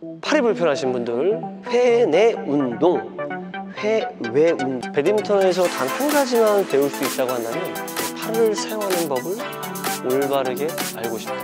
팔이 불편하신 분들, 회내 운동, 회외 운동. 배드민턴에서 단 한 가지만 배울 수 있다고 한다면 팔을 사용하는 법을 올바르게 알고 싶다.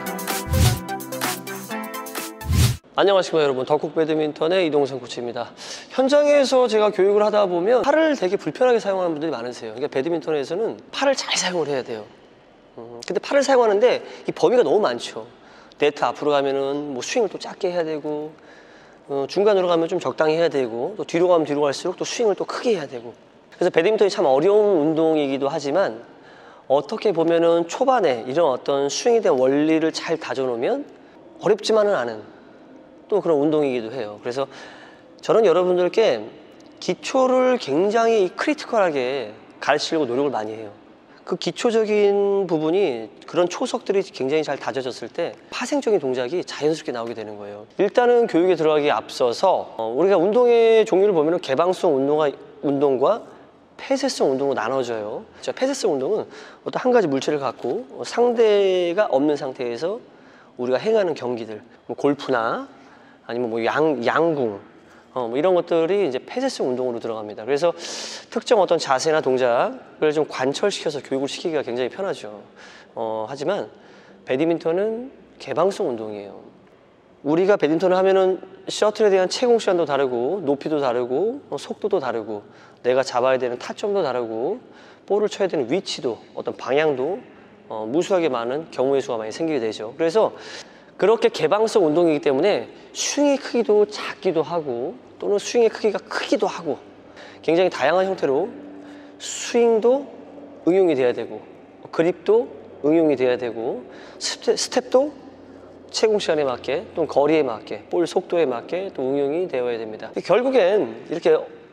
안녕하십니까 여러분, 덕국 배드민턴의 이동성 코치입니다. 현장에서 제가 교육을 하다 보면 팔을 되게 불편하게 사용하는 분들이 많으세요. 그러니까 배드민턴에서는 팔을 잘 사용을 해야 돼요. 근데 팔을 사용하는데 이 범위가 너무 많죠. 네트 앞으로 가면은 뭐 스윙을 또 작게 해야 되고, 중간으로 가면 좀 적당히 해야 되고, 또 뒤로 가면 뒤로 갈수록 또 스윙을 또 크게 해야 되고. 그래서 배드민턴이 참 어려운 운동이기도 하지만, 어떻게 보면은 초반에 이런 어떤 스윙에 대한 원리를 잘 다져놓으면 어렵지만은 않은 또 그런 운동이기도 해요. 그래서 저는 여러분들께 기초를 굉장히 크리티컬하게 가르치려고 노력을 많이 해요. 그 기초적인 부분이, 그런 초석들이 굉장히 잘 다져졌을 때 파생적인 동작이 자연스럽게 나오게 되는 거예요. 일단은 교육에 들어가기에 앞서서 우리가 운동의 종류를 보면 개방성 운동과 폐쇄성 운동으로 나눠져요. 폐쇄성 운동은 어떤 한 가지 물체를 갖고 상대가 없는 상태에서 우리가 행하는 경기들, 뭐 골프나 아니면 뭐 양궁, 뭐 이런 것들이 이제 폐쇄성 운동으로 들어갑니다. 그래서 특정 어떤 자세나 동작을 좀 관철시켜서 교육을 시키기가 굉장히 편하죠. 하지만 배드민턴은 개방성 운동이에요. 우리가 배드민턴을 하면은 셔틀에 대한 채공 시간도 다르고, 높이도 다르고, 속도도 다르고, 내가 잡아야 되는 타점도 다르고, 볼을 쳐야 되는 위치도, 어떤 방향도 무수하게 많은 경우의 수가 많이 생기게 되죠. 그래서 그렇게 개방성 운동이기 때문에 스윙의 크기도 작기도 하고, 또는 스윙의 크기가 크기도 하고, 굉장히 다양한 형태로 스윙도 응용이 돼야 되고, 그립도 응용이 돼야 되고, 스텝도 채공 시간에 맞게, 또는 거리에 맞게, 볼 속도에 맞게 또 응용이 되어야 됩니다. 결국엔 이렇게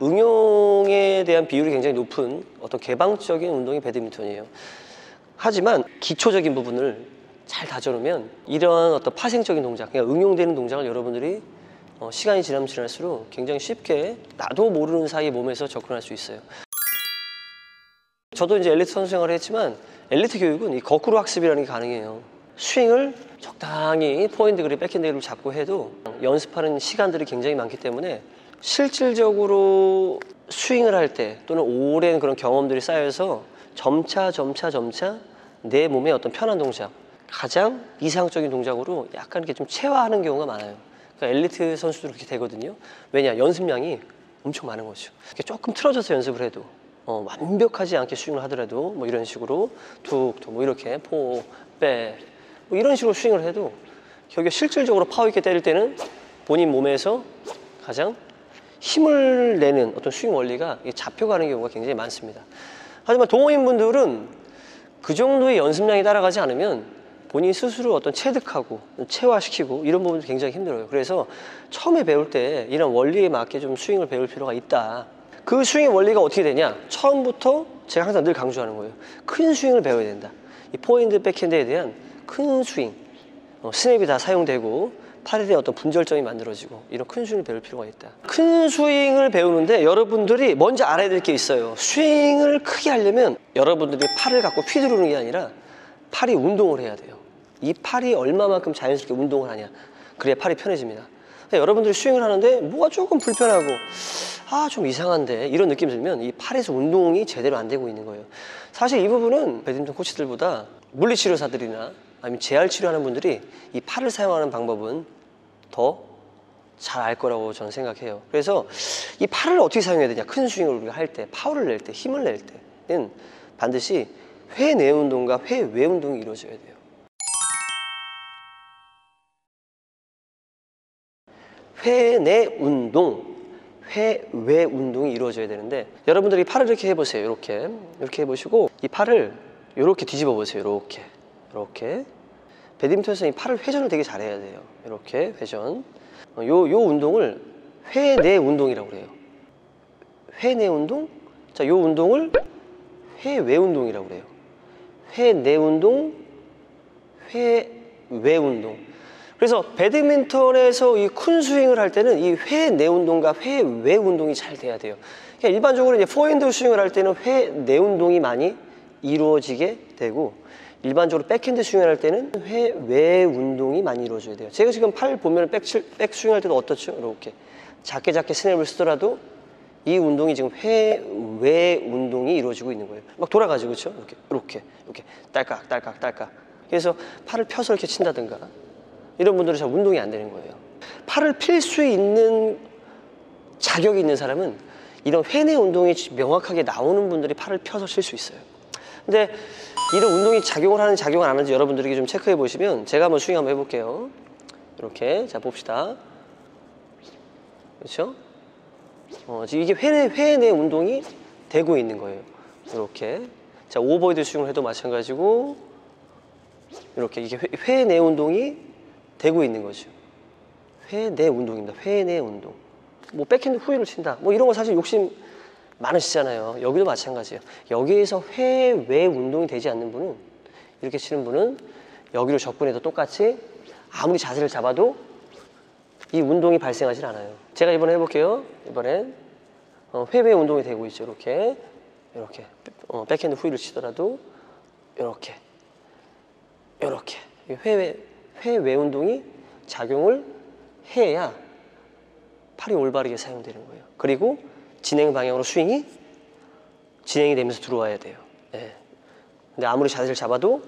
응용에 대한 비율이 굉장히 높은 어떤 개방적인 운동이 배드민턴이에요. 하지만 기초적인 부분을 잘 다져놓으면 이러한 어떤 파생적인 동작, 그러니까 응용되는 동작을 여러분들이 시간이 지나면 지날수록 굉장히 쉽게 나도 모르는 사이에 몸에서 접근할 수 있어요. 저도 이제 엘리트 선수 생활을 했지만, 엘리트 교육은 이 거꾸로 학습이라는 게 가능해요. 스윙을 적당히 포핸드 그립, 백핸드 그립을 잡고 해도 연습하는 시간들이 굉장히 많기 때문에 실질적으로 스윙을 할 때, 또는 오랜 그런 경험들이 쌓여서 점차 내 몸의 어떤 편한 동작, 가장 이상적인 동작으로 약간 이렇게 좀 체화하는 경우가 많아요. 그러니까 엘리트 선수도 그렇게 되거든요. 왜냐? 연습량이 엄청 많은 거죠. 조금 틀어져서 연습을 해도, 완벽하지 않게 스윙을 하더라도 뭐 이런 식으로 툭툭 뭐 이렇게 포, 백, 뭐 이런 식으로 스윙을 해도 결국에 실질적으로 파워 있게 때릴 때는 본인 몸에서 가장 힘을 내는 어떤 스윙 원리가 잡혀가는 경우가 굉장히 많습니다. 하지만 동호인분들은 그 정도의 연습량이 따라가지 않으면 본인 스스로 어떤 체득하고 체화시키고 이런 부분도 굉장히 힘들어요. 그래서 처음에 배울 때 이런 원리에 맞게 좀 스윙을 배울 필요가 있다. 그 스윙의 원리가 어떻게 되냐? 처음부터 제가 항상 늘 강조하는 거예요. 큰 스윙을 배워야 된다. 이 포핸드, 백핸드에 대한 큰 스윙, 스냅이 다 사용되고 팔에 대한 어떤 분절점이 만들어지고, 이런 큰 스윙을 배울 필요가 있다. 큰 스윙을 배우는데 여러분들이 먼저 알아야 될 게 있어요. 스윙을 크게 하려면 여러분들이 팔을 갖고 휘두르는 게 아니라 팔이 운동을 해야 돼요. 이 팔이 얼마만큼 자연스럽게 운동을 하냐, 그래야 팔이 편해집니다. 여러분들이 스윙을 하는데 뭐가 조금 불편하고, 좀 이상한데, 이런 느낌이 들면 이 팔에서 운동이 제대로 안 되고 있는 거예요. 사실 이 부분은 배드민턴 코치들보다 물리치료사들이나 아니면 재활치료하는 분들이 이 팔을 사용하는 방법은 더 잘 알 거라고 저는 생각해요. 그래서 이 팔을 어떻게 사용해야 되냐? 큰 스윙을 우리가 할 때, 파워를 낼 때, 힘을 낼 때는 반드시 회내 운동과 회외 운동이 이루어져야 돼요. 회내 운동, 회외 운동이 이루어져야 되는데, 여러분들이 팔을 이렇게 해보세요. 이렇게 해보시고, 이 팔을 이렇게 뒤집어 보세요. 이렇게. 배드민턴에서 이 팔을 회전을 되게 잘해야 돼요. 이렇게 회전. 요 운동을 회내 운동이라고 그래요. 회내 운동? 자, 요 운동을 회외 운동이라고 그래요. 회내 운동, 회외 운동. 그래서 배드민턴에서 이 큰 스윙을 할 때는 이 회내 운동과 회외 운동이 잘 돼야 돼요. 그러니까 일반적으로 이제 포핸드 스윙을 할 때는 회내 운동이 많이 이루어지게 되고, 일반적으로 백핸드 스윙을 할 때는 회외 운동이 많이 이루어져야 돼요. 제가 지금 팔 보면 백 스윙할 때도 어떻죠? 이렇게 작게 스냅을 쓰더라도 이 운동이 지금 회외 운동이 이루어지고 있는 거예요. 막 돌아가죠, 그렇죠? 이렇게 딸깍. 그래서 팔을 펴서 이렇게 친다든가 이런 분들은 잘 운동이 안 되는 거예요. 팔을 필 수 있는 자격이 있는 사람은 이런 회내 운동이 명확하게 나오는 분들이 팔을 펴서 칠 수 있어요. 근데 이런 운동이 작용을 하는지 작용을 안 하는지 여러분들에게 좀 체크해 보시면, 제가 한번 스윙 한번 해볼게요. 이렇게. 자, 봅시다. 그렇죠? 지금 이게 회내 운동이 되고 있는 거예요. 이렇게. 자, 오버헤드 스윙을 해도 마찬가지고 이렇게 이게 회내 운동이 되고 있는 거죠. 회내 운동입니다. 회내 운동. 뭐 백핸드 후위를 친다, 뭐 이런 거 사실 욕심 많으시잖아요. 여기도 마찬가지예요. 여기에서 회외 운동이 되지 않는 분은, 이렇게 치는 분은 여기로 접근해도 똑같이 아무리 자세를 잡아도 이 운동이 발생하지 않아요. 제가 이번에 해볼게요. 이번엔 회외 운동이 되고 있죠. 이렇게 백핸드 후위를 치더라도 이렇게 회외 운동이 작용을 해야 팔이 올바르게 사용되는 거예요. 그리고 진행 방향으로 스윙이 진행이 되면서 들어와야 돼요. 예. 근데 아무리 자세를 잡아도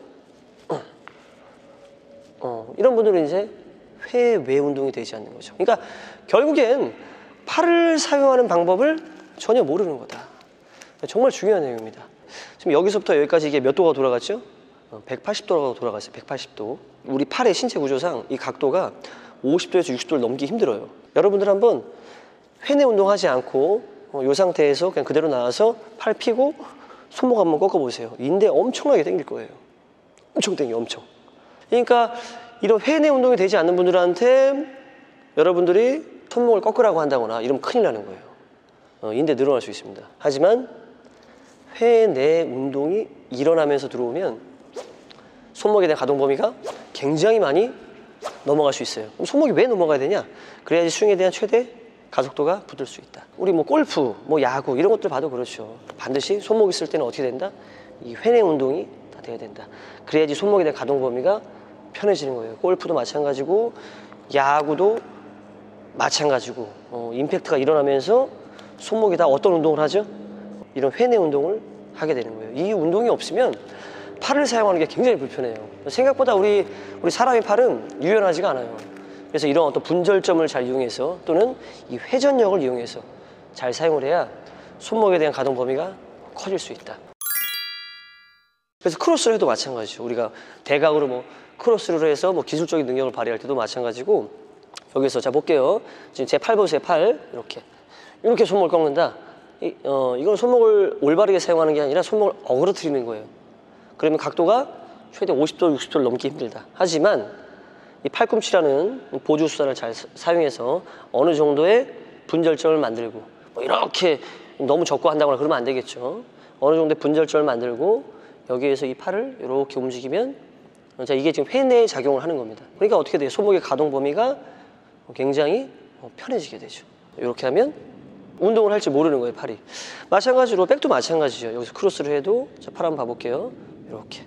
이런 분들은 이제 회외 운동이 되지 않는 거죠. 그러니까 결국엔 팔을 사용하는 방법을 전혀 모르는 거다. 정말 중요한 내용입니다. 지금 여기서부터 여기까지 이게 몇 도가 돌아갔죠? 180도가 돌아갔어요. 180도. 우리 팔의 신체 구조상 이 각도가 50도에서 60도를 넘기 힘들어요. 여러분들 한번 회내 운동하지 않고 이 상태에서 그냥 그대로 나와서 팔 펴고 손목 한번 꺾어보세요. 인대 엄청나게 당길 거예요. 엄청 당겨, 엄청. 그러니까 이런 회내 운동이 되지 않는 분들한테 여러분들이 손목을 꺾으라고 한다거나 이러면 큰일 나는 거예요. 인대 늘어날 수 있습니다. 하지만 회내 운동이 일어나면서 들어오면 손목에 대한 가동 범위가 굉장히 많이 넘어갈 수 있어요. 그럼 손목이 왜 넘어가야 되냐? 그래야지 스윙에 대한 최대 가속도가 붙을 수 있다. 우리 뭐 골프, 뭐 야구 이런 것들 봐도 그렇죠. 반드시 손목이 있을 때는 어떻게 된다? 이 회내 운동이 다 돼야 된다. 그래야지 손목에 대한 가동 범위가 편해지는 거예요. 골프도 마찬가지고 야구도 마찬가지고 임팩트가 일어나면서 손목이 다 어떤 운동을 하죠? 이런 회내 운동을 하게 되는 거예요. 이 운동이 없으면 팔을 사용하는 게 굉장히 불편해요. 생각보다 우리 사람의 팔은 유연하지가 않아요. 그래서 이런 어떤 분절점을 잘 이용해서 또는 이 회전력을 이용해서 잘 사용을 해야 손목에 대한 가동 범위가 커질 수 있다. 그래서 크로스를 해도 마찬가지죠. 우리가 대각으로 뭐 크로스를 해서 뭐 기술적인 능력을 발휘할 때도 마찬가지고, 여기서 자 볼게요. 지금 제 팔 보세요. 팔 이렇게 손목을 꺾는다. 이건 손목을 올바르게 사용하는 게 아니라 손목을 어그러뜨리는 거예요. 그러면 각도가 최대 50도, 60도를 넘기 힘들다. 하지만 이 팔꿈치라는 보조 수단을 잘 사용해서 어느 정도의 분절점을 만들고, 뭐 이렇게 너무 접고 한다거나 그러면 안 되겠죠. 어느 정도의 분절점을 만들고 여기에서 이 팔을 이렇게 움직이면, 자, 이게 지금 회내에 작용을 하는 겁니다. 그러니까 어떻게 돼요? 손목의 가동 범위가 굉장히 편해지게 되죠. 이렇게 하면 운동을 할 줄 모르는 거예요, 팔이. 마찬가지로 백도 마찬가지죠. 여기서 크로스를 해도, 자, 팔 한번 봐볼게요. 이렇게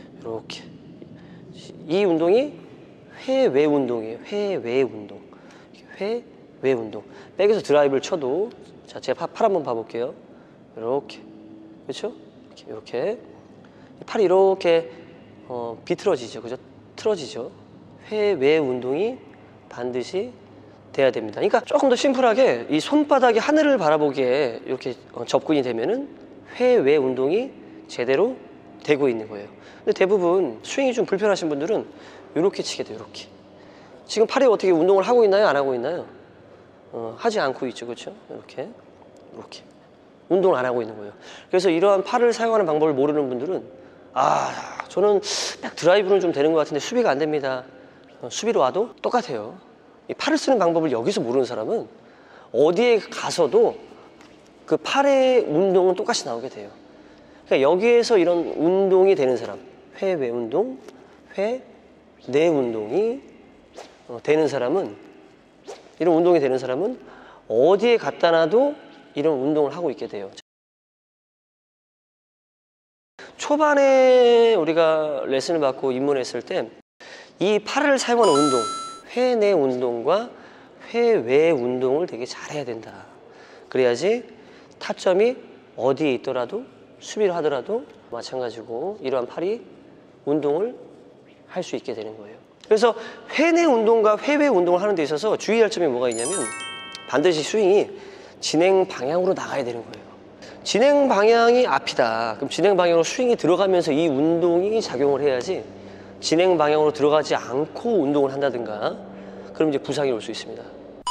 이 운동이 회외 운동이에요. 회외 운동. 회외 운동. 백에서 드라이브를 쳐도, 자, 제가 팔 한번 봐볼게요. 이렇게. 그렇죠? 이렇게. 팔이 이렇게 비틀어지죠. 그죠? 틀어지죠. 회외 운동이 반드시 돼야 됩니다. 그러니까 조금 더 심플하게 이 손바닥이 하늘을 바라보기에 이렇게 접근이 되면은 회외 운동이 제대로 되고 있는 거예요. 근데 대부분 스윙이 좀 불편하신 분들은 이렇게 치게 돼요. 이렇게. 지금 팔이 어떻게 운동을 하고 있나요? 안 하고 있나요? 하지 않고 있죠. 그렇죠? 이렇게 운동을 안 하고 있는 거예요. 그래서 이러한 팔을 사용하는 방법을 모르는 분들은, 저는 딱 드라이브는 좀 되는 것 같은데 수비가 안 됩니다. 수비로 와도 똑같아요. 이 팔을 쓰는 방법을 여기서 모르는 사람은 어디에 가서도 그 팔의 운동은 똑같이 나오게 돼요. 그러니까 여기에서 이런 운동이 되는 사람, 회외 운동, 회내 운동이 되는 사람은, 이런 운동이 되는 사람은 어디에 갖다 놔도 이런 운동을 하고 있게 돼요. 초반에 우리가 레슨을 받고 입문했을 때 이 팔을 사용하는 운동, 회내 운동과 회외 운동을 되게 잘해야 된다. 그래야지 타점이 어디에 있더라도 수비를 하더라도 마찬가지고 이러한 팔이 운동을 할 수 있게 되는 거예요. 그래서 회내 운동과 회외 운동을 하는 데 있어서 주의할 점이 뭐가 있냐면 반드시 스윙이 진행 방향으로 나가야 되는 거예요. 진행 방향이 앞이다. 그럼 진행 방향으로 스윙이 들어가면서 이 운동이 작용을 해야지, 진행 방향으로 들어가지 않고 운동을 한다든가 그럼 이제 부상이 올 수 있습니다.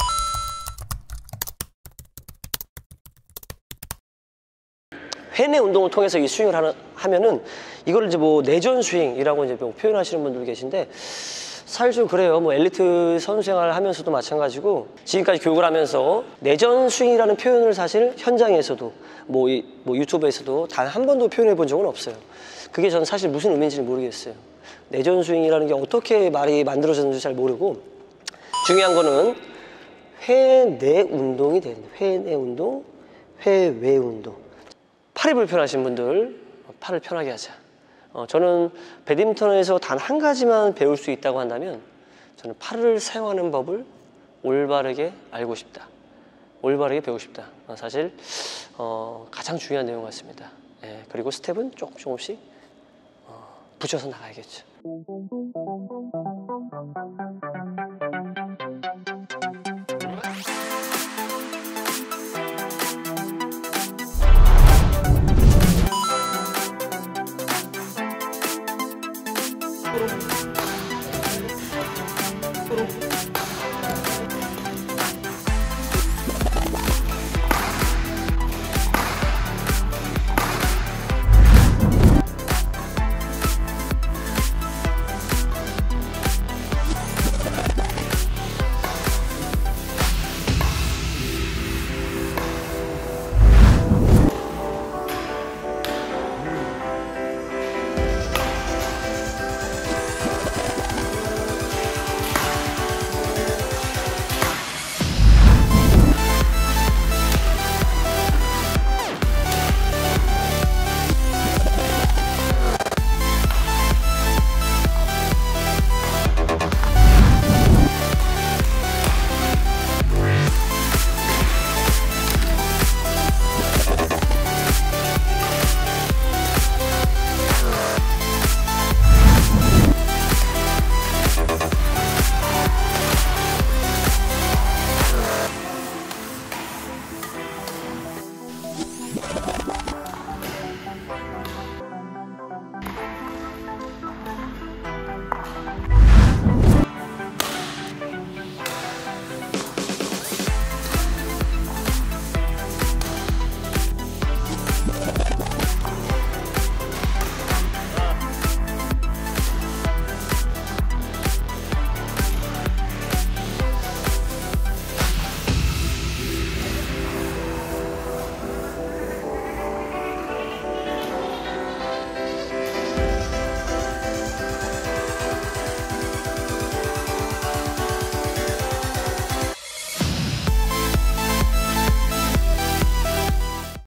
회내 운동을 통해서 이 스윙을 하면은 이걸 이제 뭐 내전 스윙이라고 이제 뭐 표현하시는 분들 계신데 사실 좀 그래요. 뭐 엘리트 선수 생활을 하면서도 마찬가지고 지금까지 교육을 하면서 내전 스윙이라는 표현을 사실 현장에서도 뭐 유튜브에서도 단 한 번도 표현해 본 적은 없어요. 그게 저는 사실 무슨 의미인지는 모르겠어요. 내전 스윙이라는 게 어떻게 말이 만들어졌는지 잘 모르고, 중요한 거는 회내 운동이 되는, 회내 운동, 회외 운동. 팔이 불편하신 분들 팔을 편하게 하자. 저는 배드민턴에서 단 한 가지만 배울 수 있다고 한다면 저는 팔을 사용하는 법을 올바르게 알고 싶다, 올바르게 배우고 싶다. 사실 가장 중요한 내용 같습니다. 예, 그리고 스텝은 조금씩 붙여서 나가야겠죠.